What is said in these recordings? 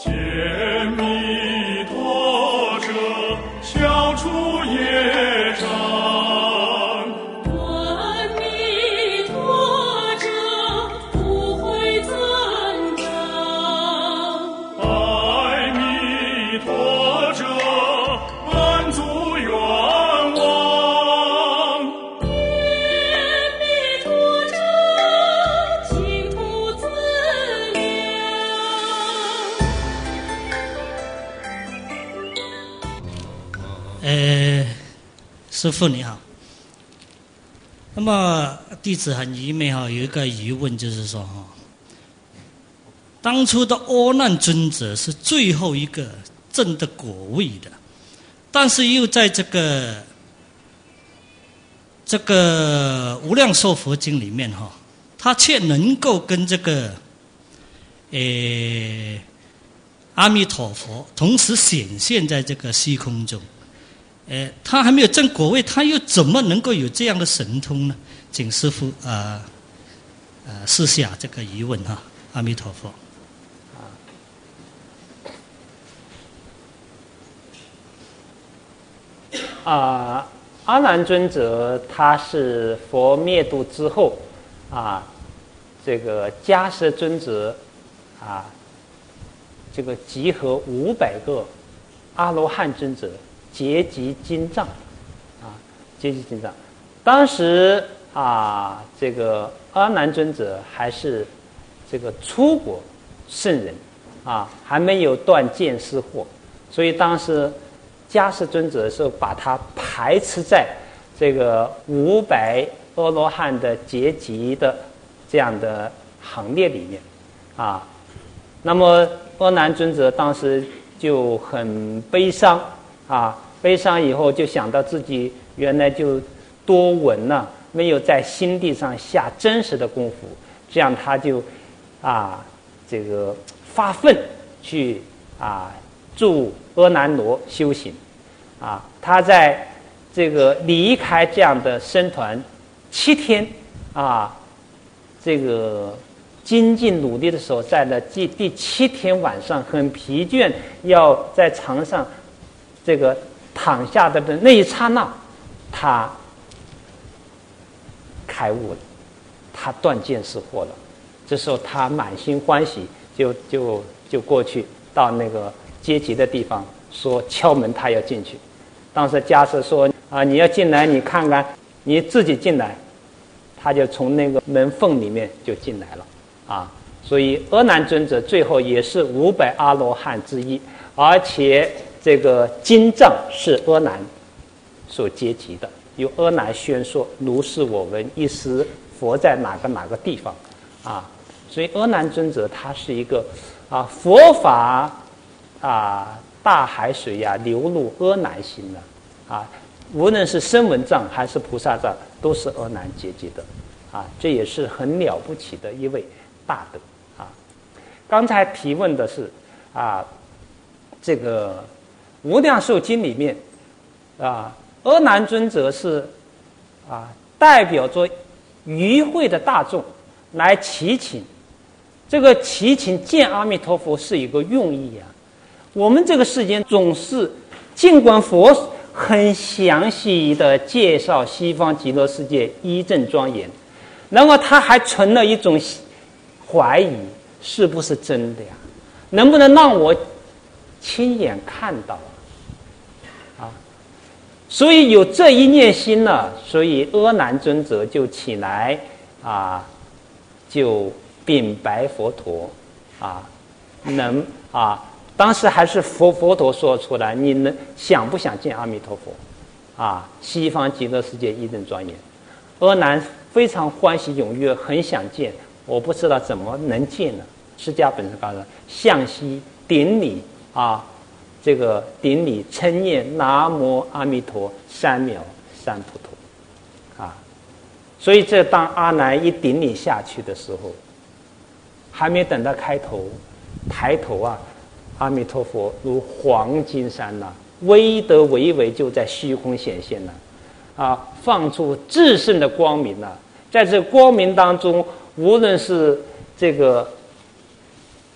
解弥陀者，消除业障。 阿弥陀者，福慧增长。 阿弥陀者，满足愿望。 念弥陀者，净土自量。 师父你好。那么弟子很愚昧哈，有一个疑问就是说哈，当初的阿难尊者是最后一个证得果位的，但是又在这个无量寿佛经里面哈，他却能够跟这个阿弥陀佛同时显现在这个虚空中。他还没有证果位，他又怎么能够有这样的神通呢？请师父示下这个疑问哈。阿弥陀佛。 阿难尊者他是佛灭度之后这个迦叶尊者这个集合500个阿罗汉尊者结集经藏结集经藏。当时这个阿难尊者还是这个出国圣人还没有断见思惑，所以当时迦叶尊者是把他排斥在这个500阿罗汉的结集的这样的行列里面那么阿难尊者当时就很悲伤悲伤以后就想到自己原来就多闻了，没有在心地上下真实的功夫，这样他就这个发奋去助阿难罗修行他在这个离开这样的僧团7天这个精进努力的时候，在了第7天晚上很疲倦，要在床上这个躺下的那一刹那，他开悟了，他断见识惑了。这时候他满心欢喜，就过去到那个阶级的地方，说敲门，他要进去。当时迦叶说你要进来，你看看，你自己进来。他就从那个门缝里面就进来了所以阿难尊者最后也是500阿罗汉之一，而且这个经藏是阿难所结集的，由阿难宣说如是我闻，一时佛在哪个地方所以阿难尊者他是一个佛法大海水流入阿难心了无论是声闻藏还是菩萨藏，都是阿难结集的这也是很了不起的一位大德刚才提问的是这个无量寿经里面阿难尊者是代表着与会的大众来祈请，这个祈请见阿弥陀佛是一个用意我们这个世间总是尽管佛很详细的介绍西方极乐世界一正庄严，然后他还存了一种怀疑，是不是真的能不能让我亲眼看到所以有这一念心呢，所以阿难尊者就起来就禀白佛陀当时还是佛陀说出来，你想不想见阿弥陀佛西方极乐世界一正庄严。阿难非常欢喜踊跃，很想见，我不知道怎么能见呢？释迦本师告诉他，向西顶礼这个顶礼称念南无阿弥陀3秒3普陀所以这当阿难一顶礼下去的时候，还没等到抬头阿弥陀佛如黄金山威德巍巍就在虚空显现放出至圣的光明在这光明当中，无论是这个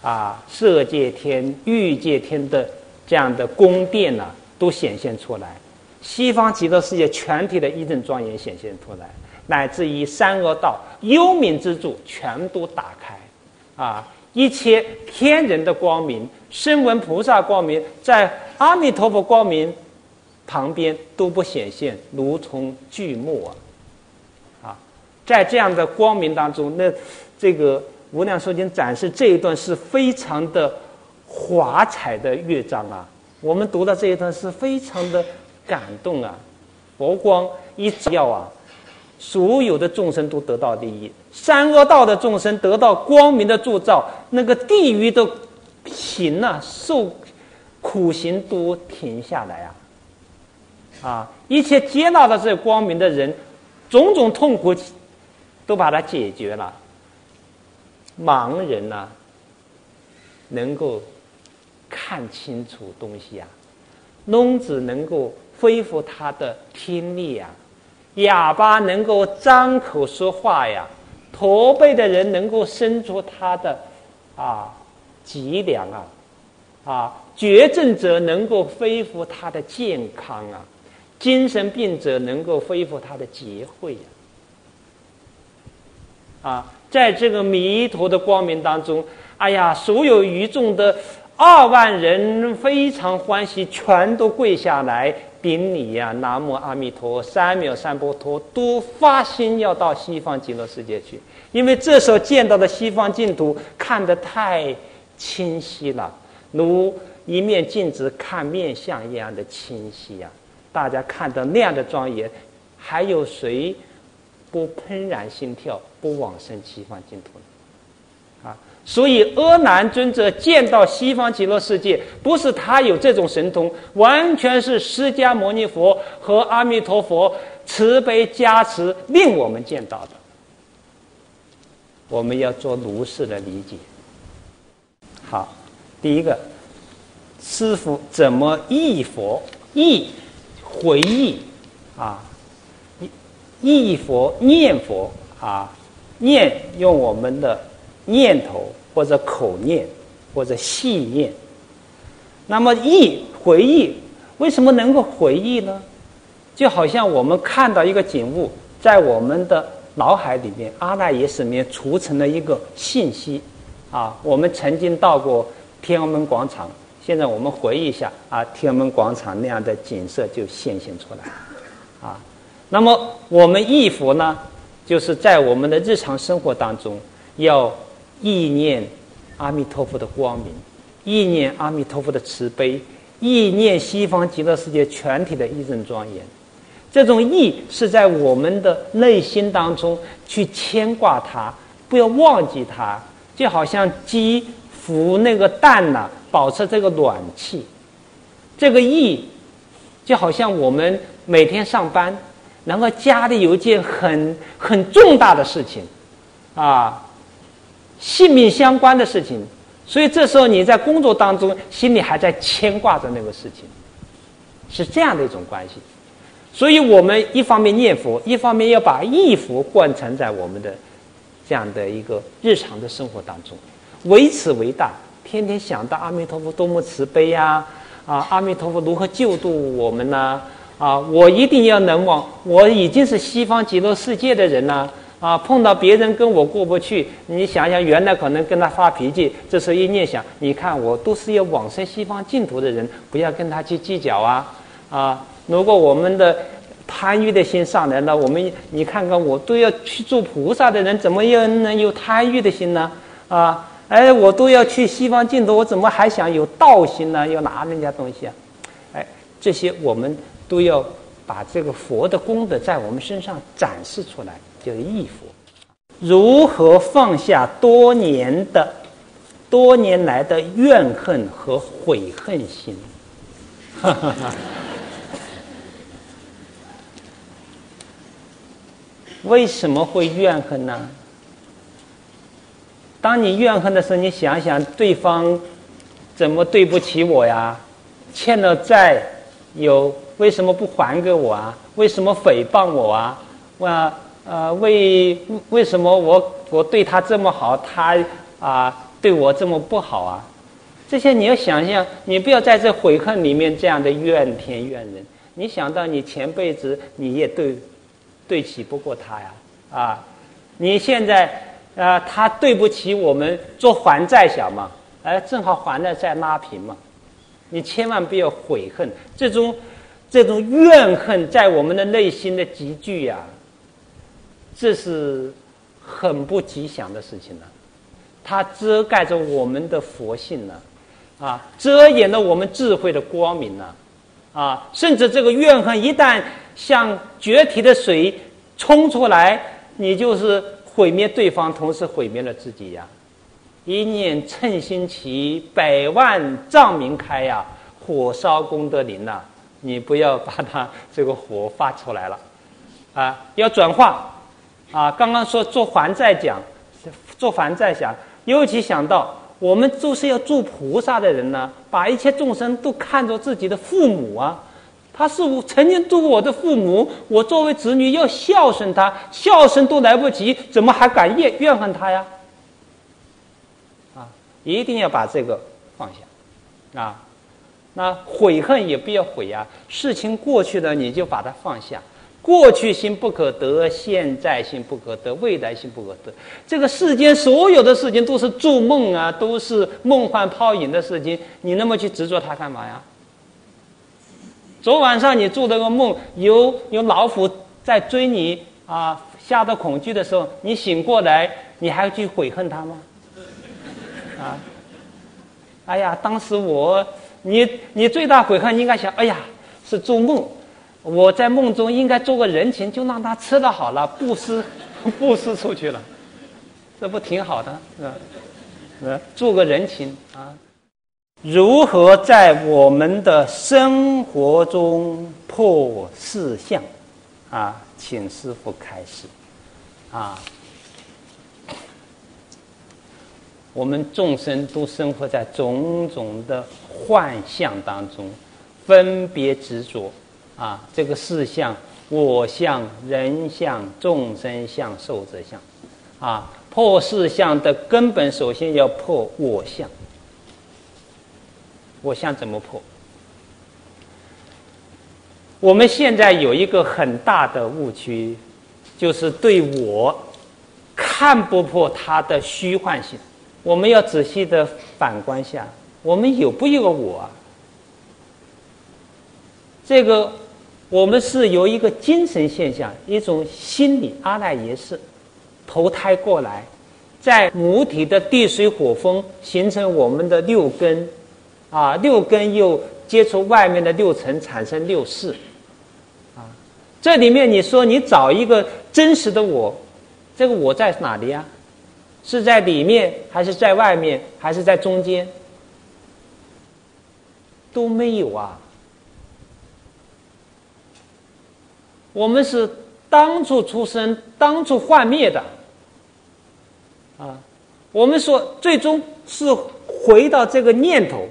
色界天、欲界天的这样的宫殿呢，都显现出来，西方极乐世界全体的一正庄严显现出来，乃至于三恶道幽冥之柱全都打开，一切天人的光明、声闻菩萨光明，在阿弥陀佛光明旁边都不显现，如同巨幕在这样的光明当中，那这个无量寿经展示这一段是非常的华彩的乐章我们读到这一段是非常的感动佛光一照所有的众生都得到利益，三恶道的众生得到光明的铸造，那个地狱的刑受苦刑都停下来一切接纳的这光明的人，种种痛苦都把它解决了。盲人能够看清楚东西聋子能够恢复他的听力哑巴能够张口说话驼背的人能够伸出他的脊梁绝症者能够恢复他的健康精神病者能够恢复他的节慧在这个弥陀的光明当中，所有于众的2万人非常欢喜，全都跪下来顶礼南无阿弥陀，三藐三菩提，都发心要到西方极乐世界去，因为这时候见到的西方净土看得太清晰了，如一面镜子看面相一样的清晰大家看到那样的庄严，还有谁不怦然心跳，不往生西方净土呢？所以阿难尊者见到西方极乐世界，不是他有这种神通，完全是释迦牟尼佛和阿弥陀佛慈悲加持令我们见到的。我们要做如是的理解。好，第一个，师父怎么忆佛？忆回忆忆佛念佛念用我们的念头或者口念或者细念。那么回忆为什么能够回忆呢？就好像我们看到一个景物，在我们的脑海里面阿赖耶识里面储存了一个信息我们曾经到过天安门广场，现在我们回忆一下天安门广场那样的景色就现出来那么我们忆佛呢，就是在我们的日常生活当中要忆念阿弥陀佛的光明，忆念阿弥陀佛的慈悲，忆念西方极乐世界全体的一正庄严。这种忆是在我们的内心当中去牵挂它，不要忘记它，就好像鸡孵那个蛋保持这个暖气。这个忆就好像我们每天上班，然后家里有一件很重大的事情性命相关的事情，所以这时候你在工作当中心里还在牵挂着那个事情，是这样的一种关系。所以我们一方面念佛，一方面要把忆佛贯穿在我们的这样的一个日常的生活当中，为此为大，天天想到阿弥陀佛多么慈悲阿弥陀佛如何救度我们呢我一定要能往，我已经是西方极乐世界的人了碰到别人跟我过不去，你想想原来可能跟他发脾气，这时候一念想，你看我都是要往生西方净土的人，不要跟他去计较如果我们的贪欲的心上来了，你看看我都要去做菩萨的人，怎么又能有贪欲的心呢我都要去西方净土，我怎么还想有道心呢？要拿人家东西这些我们都要把这个佛的功德在我们身上展示出来，就是忆佛。如何放下多年来的怨恨和悔恨心？为什么会怨恨呢？当你怨恨的时候，你想想对方怎么对不起我呀？欠了债为什么不还给我为什么诽谤我为什么我对他这么好，他对我这么不好啊？这些你要想想，你不要在这悔恨里面这样的怨天怨人。你想到你前辈子你也对起不过他呀，你现在他对不起我们，做还债小嘛，正好还了再拉平嘛。你千万不要悔恨，这种怨恨在我们的内心的集聚呀，这是很不吉祥的事情了。它遮盖着我们的佛性了，遮掩了我们智慧的光明了，甚至这个怨恨一旦像决堤的水冲出来，你就是毁灭对方，同时毁灭了自己呀。一念称心起，百万丈鸣开呀，火烧功德林呐！你不要把它这个火发出来了，要转化刚刚说做还债想，尤其想到我们都是要做菩萨的人呢，把一切众生都看作自己的父母啊。他是曾经做我的父母，我作为子女要孝顺他，孝顺都来不及，怎么还敢怨恨他呀？一定要把这个放下那悔恨也不要悔呀，事情过去了你就把它放下。过去心不可得，现在心不可得，未来心不可得。这个世间所有的事情都是做梦啊，都是梦幻泡影的事情，你那么去执着它干嘛呀？昨晚上你做了个梦，有老虎在追你吓得恐惧的时候，你醒过来，你还要去悔恨它吗？哎呀，当时你最大悔恨应该想，哎呀，是做梦，我在梦中应该做个人情，就让他吃了好了，布施出去了，这不挺好的？是吧？做个人情如何在我们的生活中破四相请师父开示我们众生都生活在种种的幻象当中，分别执着这个四相，我相、人相、众生相、寿者相破四相的根本，首先要破我相。我相怎么破？我们现在有一个很大的误区，就是对我看不破它的虚幻性。我们要仔细的反观下，我们有不有我这个我们是由一个精神现象，一种心理阿赖耶识投胎过来，在母体的地水火风形成我们的六根六根又接触外面的六尘，产生六识这里面你说你找一个真实的我，这个我在哪里是在里面还是在外面还是在中间？都没有我们是当初出生当初幻灭的我们说最终是回到这个念头，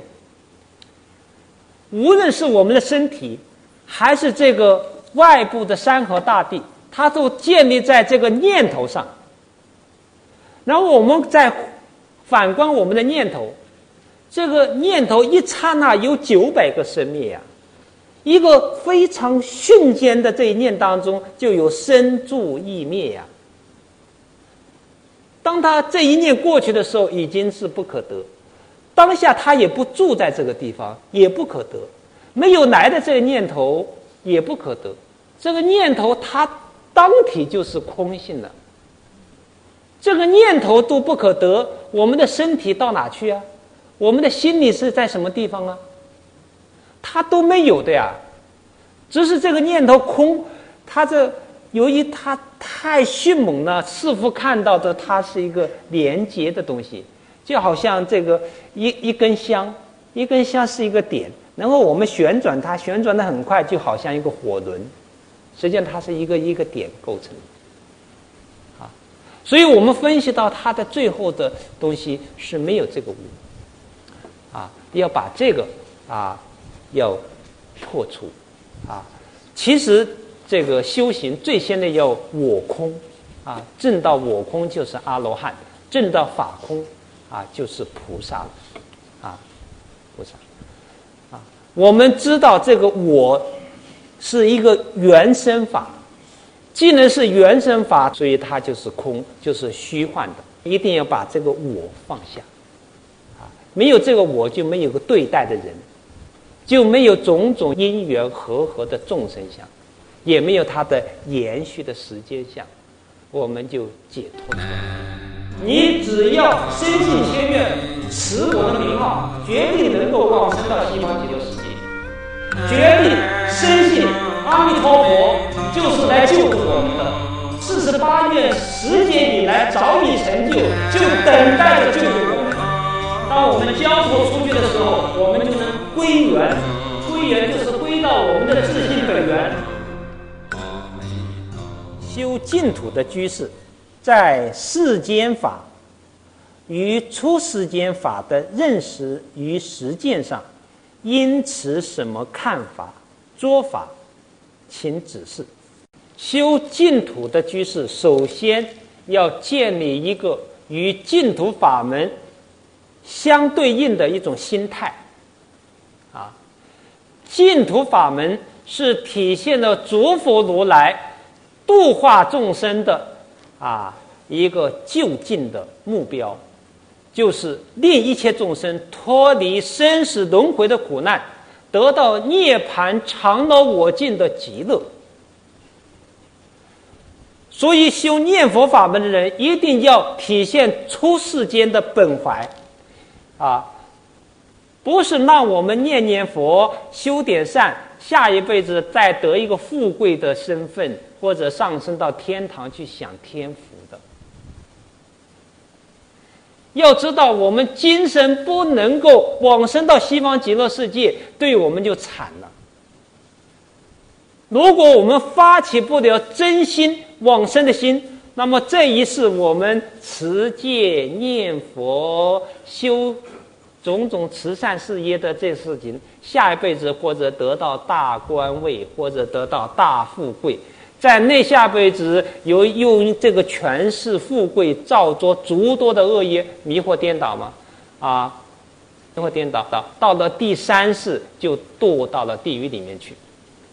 无论是我们的身体还是这个外部的山河大地，它都建立在这个念头上。然后我们再反观我们的念头，这个念头一刹那有900个生灭一个非常瞬间的这一念当中就有生住异灭当他这一念过去的时候，已经是不可得，当下他也不住在这个地方，也不可得，没有来的这个念头也不可得，这个念头它当体就是空性了。这个念头都不可得，我们的身体到哪去我们的心理是在什么地方它都没有的只是这个念头空，它由于它太迅猛了，似乎看到的它是一个连接的东西，就好像这个一根香是一个点，然后我们旋转它，旋转得很快，就好像一个火轮，实际上它是一个点构成的。所以我们分析到它的最后的东西是没有这个无要把这个要破除其实这个修行最先的要我空证到我空就是阿罗汉，证到法空就是菩萨了，菩萨，我们知道这个我是一个原生法，既然是原生法，所以它就是空，就是虚幻的，一定要把这个我放下，没有这个我就没有个对待的人，就没有种种因缘和合的众生相，也没有它的延续的时间相，我们就解脱出来。你只要深信千愿，持我的名号，决定能够往生到西方极乐世界，决定深信阿弥陀佛就是来救度我们的，48愿10劫以来早已成就，就等待着救度我们。当我们交托出去的时候，我们就能归元，归元就是归到我们的自性本源。修净土的居士，在世间法与出世间法的认识与实践上，应持什么看法、做法，请指示。修净土的居士，首先要建立一个与净土法门相对应的一种心态。净土法门是体现了诸佛如来度化众生的一个究竟的目标，就是令一切众生脱离生死轮回的苦难，得到涅槃常乐我净的极乐。所以修念佛法门的人一定要体现出世间的本怀不是让我们念念佛修点善，下一辈子再得一个富贵的身份，或者上升到天堂去享天福的。要知道我们今生不能够往生到西方极乐世界，对我们就惨了。如果我们发起不了真心往生的心，那么这一世我们持戒念佛修种种慈善事业的这事情，下一辈子或者得到大官位，或者得到大富贵，在那下辈子用这个权势富贵造作诸多的恶业，迷惑颠倒吗？迷惑颠倒，到了第3世就堕到了地狱里面去。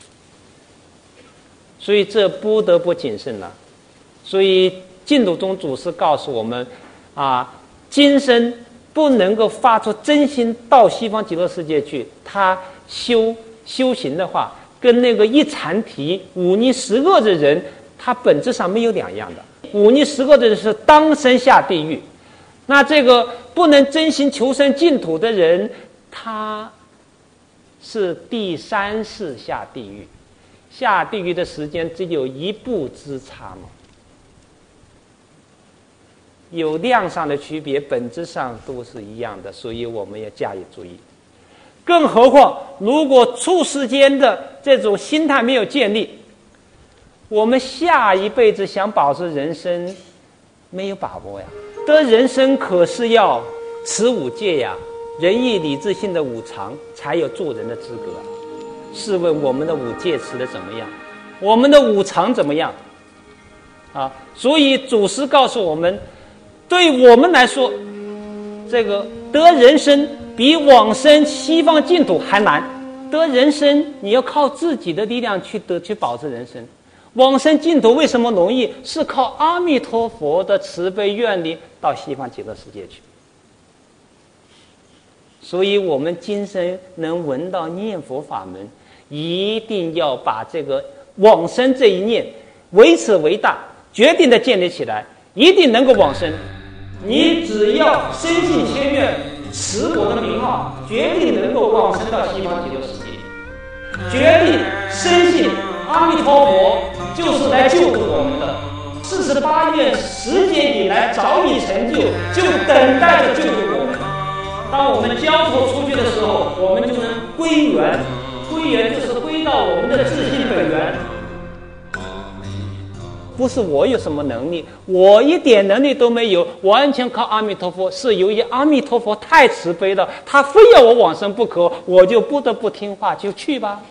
所以这不得不谨慎了。所以净土宗祖师告诉我们今生不能够发出真心到西方极乐世界去，他修行的话，跟那个一禅提忤逆10恶的人，他本质上没有两样的。忤逆10恶的人是当生下地狱，那这个不能真心求生净土的人，他是第3世下地狱，下地狱的时间只有1步之差嘛。有量上的区别，本质上都是一样的，所以我们要加以注意。更何况，如果处世间的这种心态没有建立，我们下一辈子想保持人生没有把握呀。得人生可是要持5戒呀，仁义礼智信的5常，才有做人的资格。试问我们的5戒持的怎么样？我们的5常怎么样？所以祖师告诉我们，对我们来说，这个得人生比往生西方净土还难。得人生你要靠自己的力量去保持人生，往生净土为什么容易？是靠阿弥陀佛的慈悲愿力到西方极乐世界去。所以我们今生能闻到念佛法门，一定要把这个往生这一念为此为大，决定的建立起来，一定能够往生。你只要深信千愿，持我的名号，决定能够往生到西方极乐世界，决定深信阿弥陀佛就是来救度我们的，48愿10劫以来早已成就，就等待着救度我们。当我们交托出去的时候，我们就能归元，归元就是归到我们的自性本源。不是我有什么能力，我一点能力都没有，完全靠阿弥陀佛。是由于阿弥陀佛太慈悲了，他非要我往生不可，我就不得不听话，就去吧。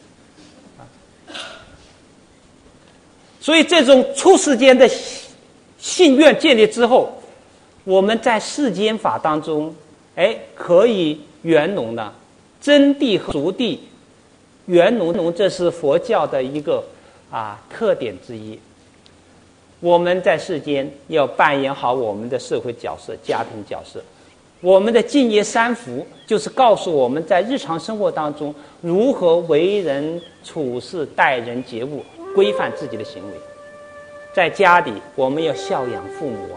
所以这种处世间的信愿建立之后，我们在世间法当中，可以圆融了。真谛和俗谛圆融，这是佛教的一个特点之一。我们在世间要扮演好我们的社会角色、家庭角色。我们的净业三福就是告诉我们在日常生活当中如何为人处事、待人接物，规范自己的行为。在家里，我们要孝养父母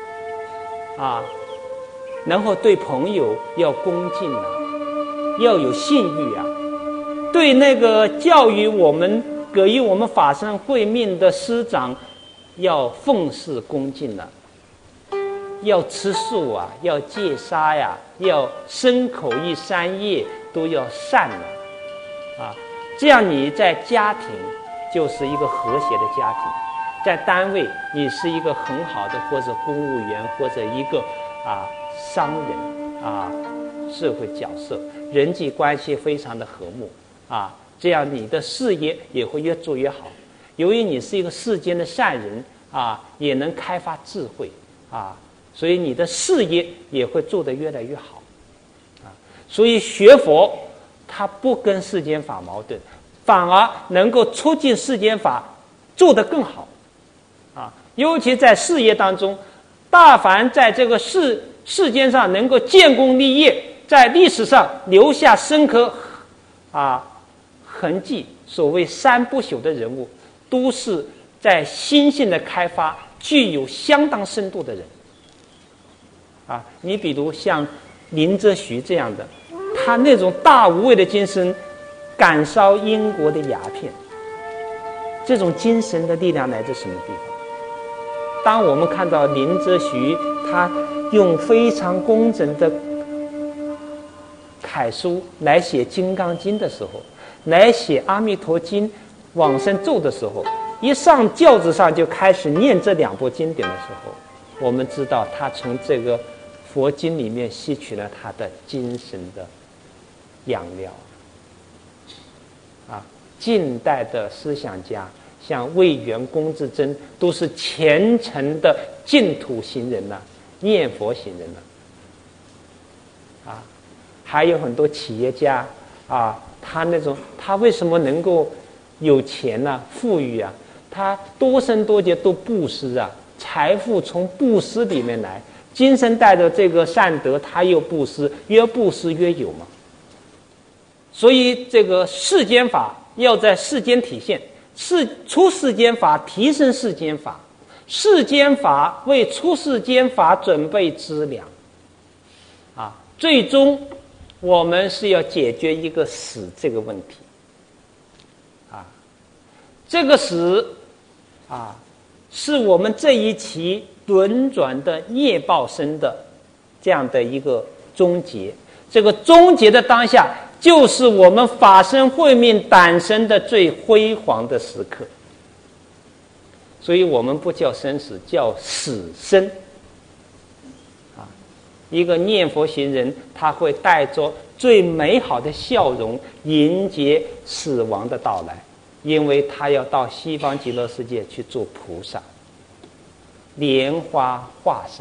然后对朋友要恭敬要有信誉对那个教育我们、给予我们法身慧命的师长，要奉事恭敬要吃素要戒杀要身口意三业都要善这样你在家庭就是一个和谐的家庭，在单位你是一个很好的或者公务员或者一个商人社会角色，人际关系非常的和睦这样你的事业也会越做越好。由于你是一个世间的善人也能开发智慧所以你的事业也会做得越来越好所以学佛它不跟世间法矛盾，反而能够促进世间法做得更好尤其在事业当中，大凡在这个世间上能够建功立业，在历史上留下深刻痕迹，所谓三不朽的人物，都是在心性的开发具有相当深度的人你比如像林则徐这样的，他那种大无畏的精神，感烧英国的鸦片，这种精神的力量来自什么地方？当我们看到林则徐他用非常工整的楷书来写《金刚经》的时候，来写《阿弥陀经》往生咒的时候，一上轿子上就开始念这两部经典的时候，我们知道他从这个佛经里面吸取了他的精神的养料近代的思想家像魏源、龚自珍都是虔诚的净土行人念佛行人还有很多企业家他为什么能够有钱富裕他多生多劫都布施财富从布施里面来，今生带着这个善德，他又布施，越布施越有嘛。所以这个世间法要在世间体现，出世间法提升世间法，世间法为出世间法准备资粮最终我们是要解决一个死这个问题这个死是我们这一期轮转的业报生的这样的一个终结。这个终结的当下，就是我们法身慧命诞生的最辉煌的时刻。所以我们不叫生死，叫死生一个念佛行人，他会带着最美好的笑容迎接死亡的到来，因为他要到西方极乐世界去做菩萨，莲花化身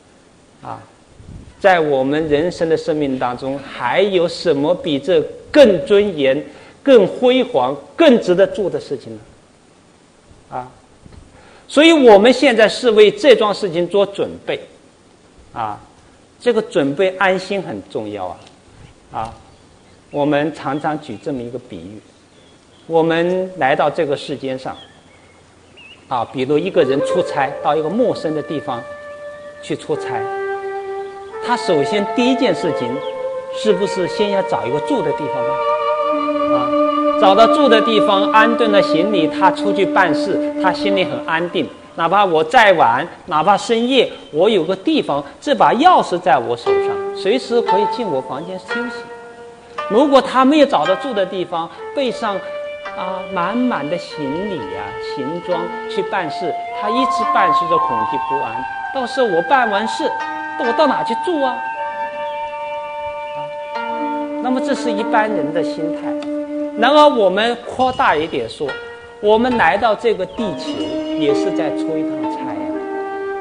在我们人生的生命当中，还有什么比这更尊严、更辉煌、更值得做的事情呢？所以我们现在是为这桩事情做准备这个准备安心很重要我们常常举这么一个比喻，我们来到这个世间上比如一个人出差到一个陌生的地方去出差，他首先第一件事情是不是先要找一个住的地方呢？找到住的地方，安顿了行李，他出去办事，他心里很安定。哪怕我再晚，哪怕深夜，我有个地方，这把钥匙在我手上，随时可以进我房间休息。如果他没有找到住的地方，背上满满的行李行装去办事，他一直办事就恐惧不安。到时候我办完事，我到哪去住那么这是一般人的心态。然而我们扩大一点说，我们来到这个地球也是在出一趟差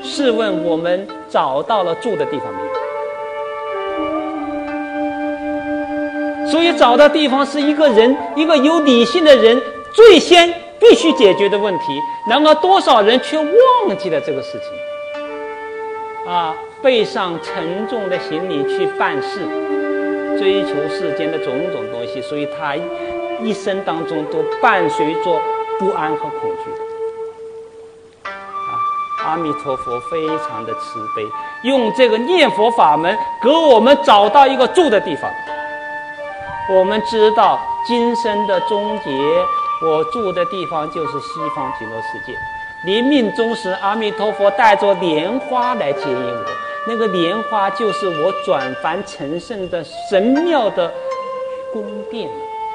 试问我们找到了住的地方没有？所以找到地方是一个人，一个有理性的人最先必须解决的问题。然而多少人却忘记了这个事情背上沉重的行李去办事，追求世间的种种东西，所以他一生当中都伴随着不安和恐惧。阿弥陀佛非常的慈悲，用这个念佛法门给我们找到一个住的地方。我们知道今生的终结，我住的地方就是西方极乐世界。临命终时，阿弥陀佛带着莲花来接引我，那个莲花就是我转凡成圣的神妙的宫殿。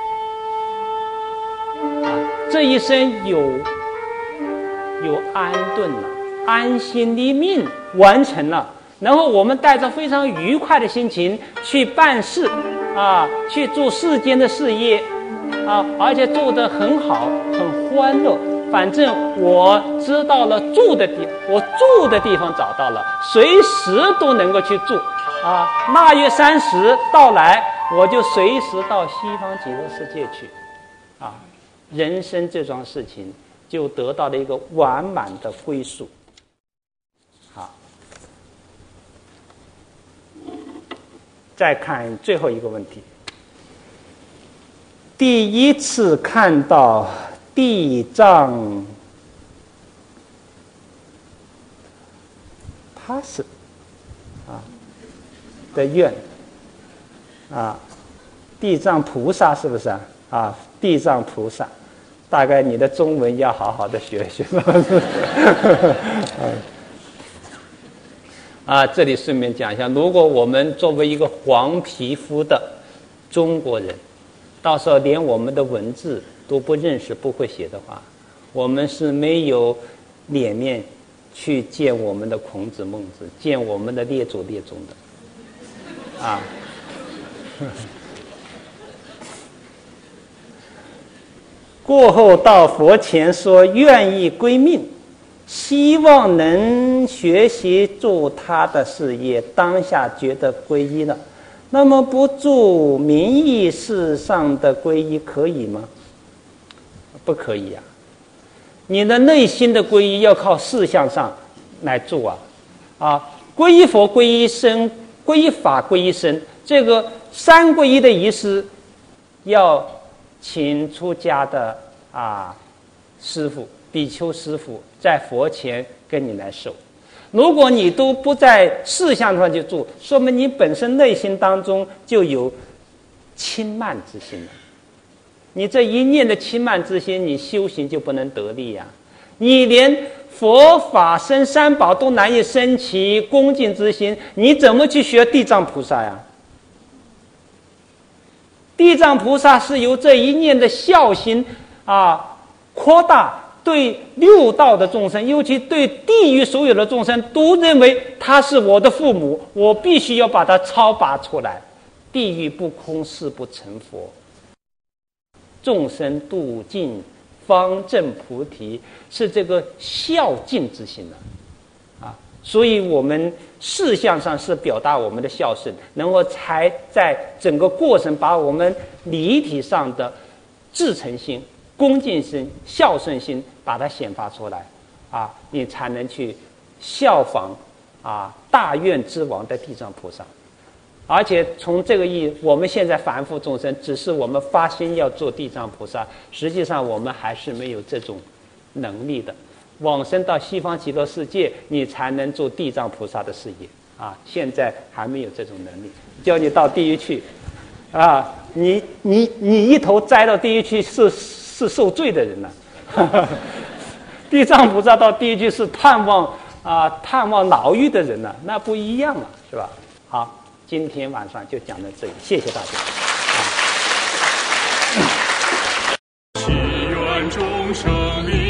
这一生有安顿了，安心立命完成了，然后我们带着非常愉快的心情去办事去做世间的事业而且做得很好，很欢乐。反正我知道了我住的地方找到了，随时都能够去住腊月30到来，我就随时到西方极乐世界去人生这桩事情就得到了一个完满的归宿。好，再看最后一个问题。第一次看到地藏帕斯的愿地藏菩萨是不是地藏菩萨，大概你的中文要好好的学学这里顺便讲一下，如果我们作为一个黄皮肤的中国人，到时候连我们的文字都不认识不会写的话，我们是没有脸面去见我们的孔子孟子，见我们的列祖列宗的过后到佛前说愿意归命，希望能学习做他的事业，当下觉得皈依了，那么不做名义事上的皈依可以吗？不可以你的内心的皈依要靠事项上来做皈依佛、皈依僧、皈依法、皈依僧，这个三皈依的仪式要请出家的师父、比丘师父在佛前跟你来受。如果你都不在事项上去做，说明你本身内心当中就有轻慢之心了。你这一念的轻慢之心，你修行就不能得力你连佛法僧三宝都难以升起恭敬之心，你怎么去学地藏菩萨呀？地藏菩萨是由这一念的孝心扩大，对六道的众生，尤其对地狱所有的众生，都认为他是我的父母，我必须要把他超拔出来。地狱不空，誓不成佛。众生度尽，方证菩提，是这个孝敬之心所以我们事项上是表达我们的孝顺，然后才在整个过程把我们理体上的至诚心、恭敬心、孝顺心把它显发出来你才能去效仿大愿之王的地藏菩萨。而且从这个意义，我们现在凡夫众生只是我们发心要做地藏菩萨，实际上我们还是没有这种能力的。往生到西方极乐世界，你才能做地藏菩萨的事业现在还没有这种能力。叫你到地狱去你一头栽到地狱去是受罪的人地藏菩萨到地狱去是探望牢狱的人那不一样是吧？好，今天晚上就讲到这里，谢谢大家。 祈愿众生灵